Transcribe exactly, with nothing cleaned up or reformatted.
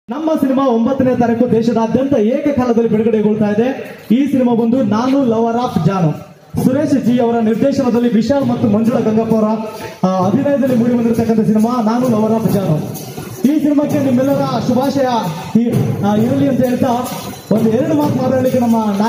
ನಮ್ಮ ಸಿನಿಮಾ ಒಂಬತ್ತನೇ ತಾರೀಕು ದೇಶದಾದ್ಯಂತ ಏಕಕಾಲದಲ್ಲಿ ಬಿಡುಗಡೆಗೊಳ್ತಾ ಇದೆ. ಈ ಸಿನಿಮಾ ಬಂದು ನಾನು lover of Janu, Suresh G ಅವರ ನಿರ್ದೇಶನದಲ್ಲಿ ವಿಶಾಲ್ ಮತ್ತು ಮಂಜುಳಾ ಗಂಗಪ್ಪ ಅವರ ಅಭಿನಯದಲ್ಲಿ ಮೂಡಿ ಬಂದಿರತಕ್ಕಂಥ ಸಿನಿಮಾ ನಾನು ಲವರ್ ಆಫ್ ಜಾನು. ಈ ಸಿನಿಮಾಕ್ಕೆ ನಿಮ್ಮೆಲ್ಲರ ಶುಭಾಶಯ ಇರಲಿ ಅಂತ ಹೇಳ್ತಾ ಒಂದು ಎರಡು ಮಾತು ಮಾತಾಡಲಿಕ್ಕೆ ನಮ್ಮ